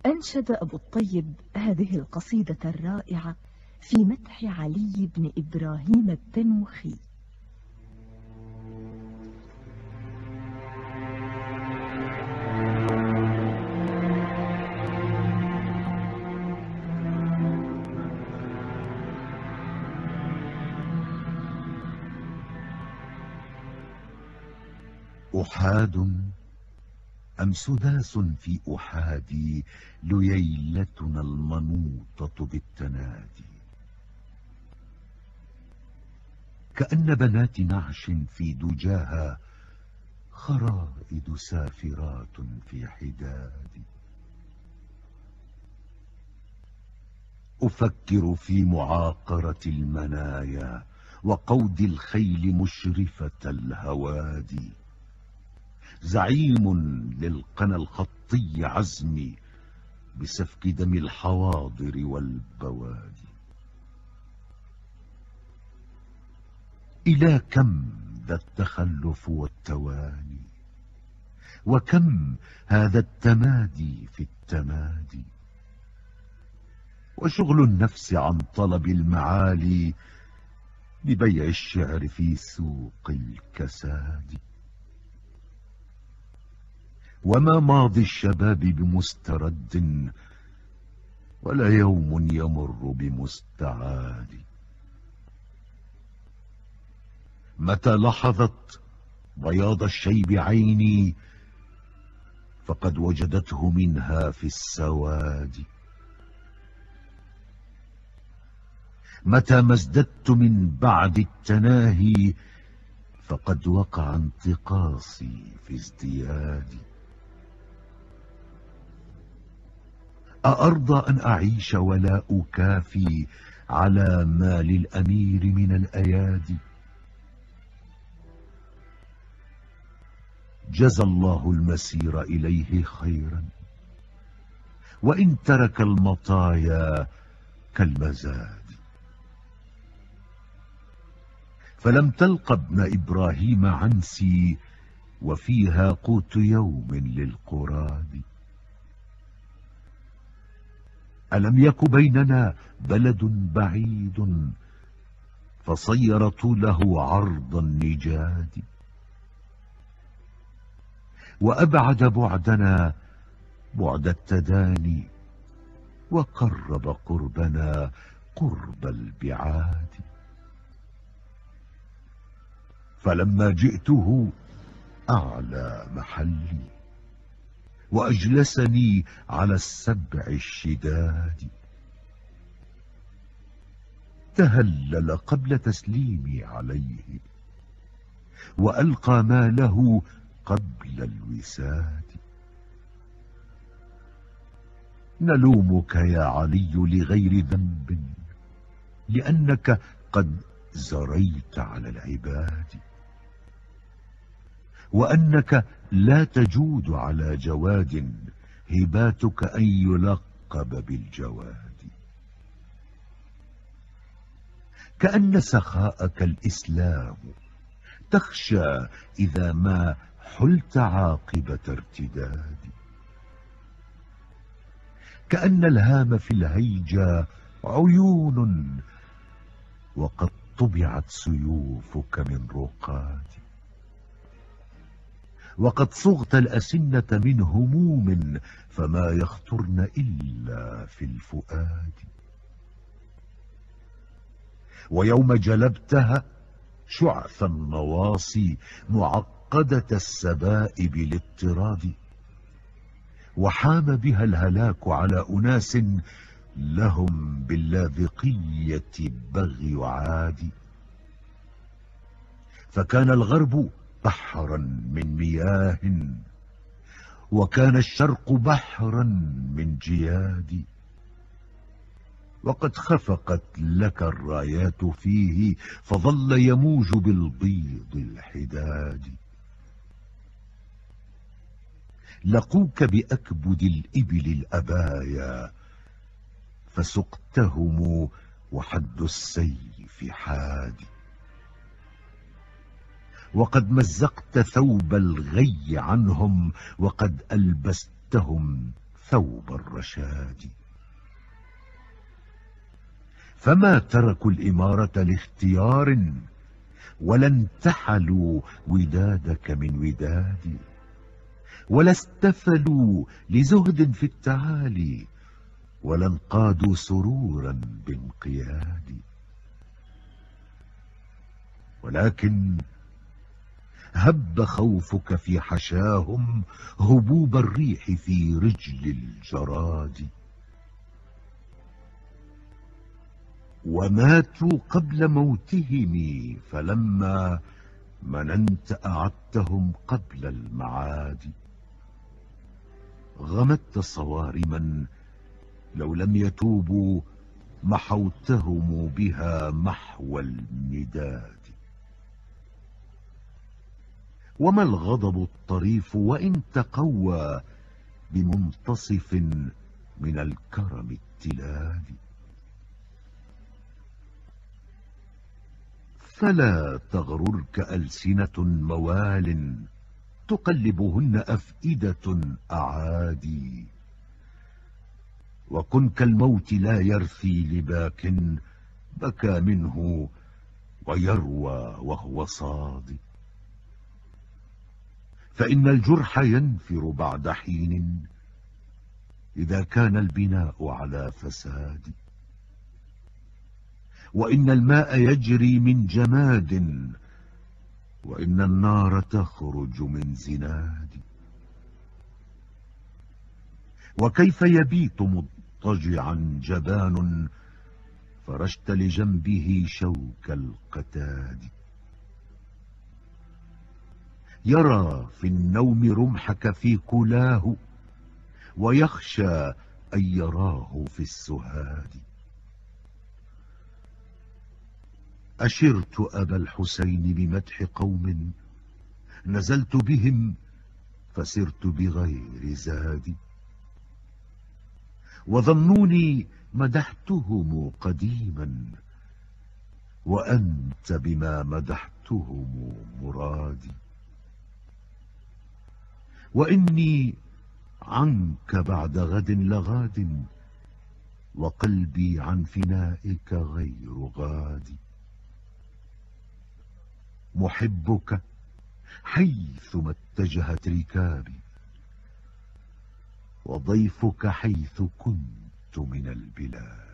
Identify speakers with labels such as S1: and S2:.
S1: أنشد أبو الطيب هذه القصيدة الرائعة في مدح علي بن إبراهيم التنوخي.
S2: أحاد أم سداس في أحادي لييلتنا المنوطة بالتنادي، كأن بنات نعش في دجاها خرائد سافرات في حدادي. أفكر في معاقرة المنايا وقود الخيل مشرفة الهوادي، زعيم للقنا الخطي عزمي بسفك دم الحواضر والبوادي. إلى كم ذا التخلف والتواني، وكم هذا التمادي في التمادي، وشغل النفس عن طلب المعالي ببيع الشعر في سوق الكساد. وما ماضي الشباب بمسترد، ولا يوم يمر بمستعاد. متى لحظت بياض الشيب عيني فقد وجدته منها في السواد. متى ما ازددت من بعد التناهي فقد وقع انتقاصي في ازديادي. أأرضى أن أعيش ولا أكافي على ما للأمير من الأيادي؟ جزى الله المسير إليه خيرا، وإن ترك المطايا كالمزاد. فلم تلق ابن إبراهيم عنسي، وفيها قوت يوم للقراد. ألم يك بيننا بلد بعيد فصير طوله عرض النجاد، وأبعد بعدنا بعد التداني، وقرب قربنا قرب البعاد. فلما جئته أعلى محلي، وأجلسني على السبع الشداد. تهلل قبل تسليمي عليه، وألقى ما له قبل الوساد. نلومك يا علي لغير ذنب، لأنك قد زريت على العباد، وأنك لا تجود على جواد هباتك أن يلقب بالجواد. كأن سخاءك الإسلام، تخشى إذا ما حلت عاقبة ارتداد. كأن الهام في الهيجا عيون، وقد طبعت سيوفك من رقاد. وقد صغت الأسنة من هموم، فما يخطرن إلا في الفؤاد. ويوم جلبتها شعث النواصي معقدة السبائب الاضطراد، وحام بها الهلاك على أناس لهم باللاذقية بغي عاد. فكان الغرب بحرا من مياه، وكان الشرق بحرا من جياد. وقد خفقت لك الرايات فيه، فظل يموج بالبيض الحداد. لقوك بأكبد الإبل الأبايا، فسقتهم وحد السيف حاد. وقد مزقت ثوب الغي عنهم، وقد ألبستهم ثوب الرشاد. فما تركوا الإمارة لاختيار، ولا انتحلوا ودادك من ودادي، ولا استفلوا لزهد في التعالي، ولا انقادوا سرورا بانقياد. ولكن هب خوفك في حشاهم هبوب الريح في رجل الجراد. وماتوا قبل موتهم، فلما مننت أعدتهم قبل المعاد. غمدت صوارما لو لم يتوبوا محوتهم بها محو النداد. وما الغضب الطريف وإن تقوى بمنتصف من الكرم التلاد. فلا تغررك ألسنة موال تقلبهن أفئدة أعادي. وكن كالموت لا يرثي لباك بكى منه ويروى وهو صادي. فإن الجرح ينفر بعد حين إذا كان البناء على فساد. وإن الماء يجري من جماد، وإن النار تخرج من زناد. وكيف يبيت مضطجعا جبان فرشت لجنبه شوك القتاد. يرى في النوم رمحك في كلاه، ويخشى أن يراه في السهاد. أشرت أبا الحسين بمدح قوم نزلت بهم فسرت بغير زاد. وظنوني مدحتهم قديما، وأنت بما مدحتهم مرادي. وإني عنك بعد غد لغاد، وقلبي عن فنائك غير غاد. محبك حيثما اتجهت ركابي، وضيفك حيث كنت من البلاد.